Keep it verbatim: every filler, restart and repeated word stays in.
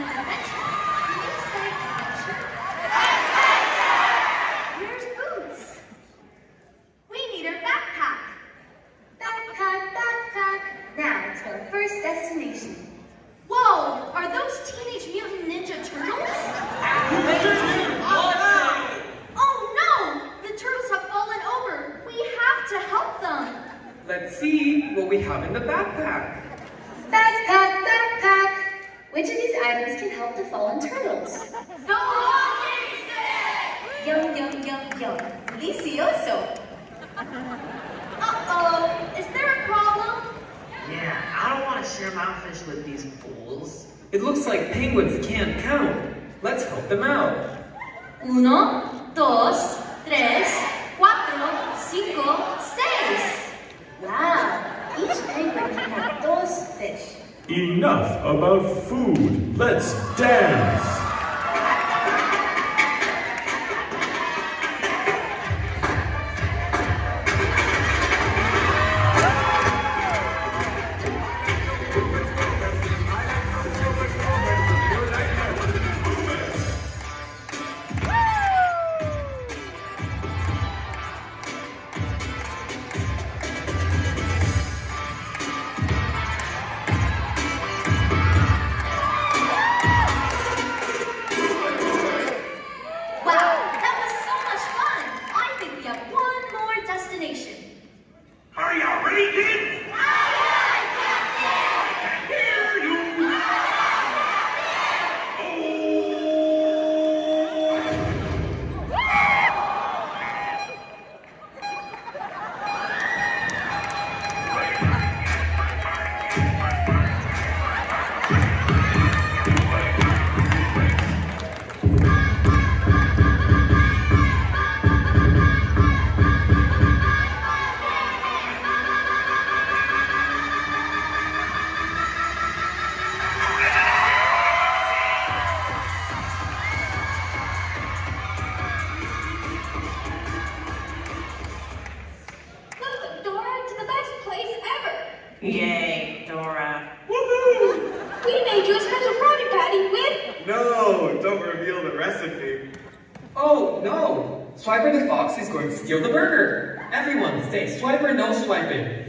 Where's Boots? We need our backpack. Backpack, backpack. Now to our first destination. Whoa! Are those Teenage Mutant Ninja Turtles? Oh no! The turtles have fallen over. We have to help them. Let's see what we have in the backpack. Backpack, backpack. Which of these items can help the fallen turtles? The walking stick! Yum, yum, yum, yum. Delicioso. Uh-oh. Is there a problem? Yeah, I don't want to share my fish with these fools. It looks like penguins can't count. Let's help them out. Uno, dos, tres, cuatro, cinco, seis. Wow, each penguin can have dos fish. Enough about food. Let's dance. Are you ready, kids? Aye, aye, Captain! I can hear you! Yay, Dora. Woohoo! We made you a special Krabby Patty with... No, don't reveal the recipe. Oh, no. Swiper the Fox is going to steal the burger. Everyone say Swiper no swiping.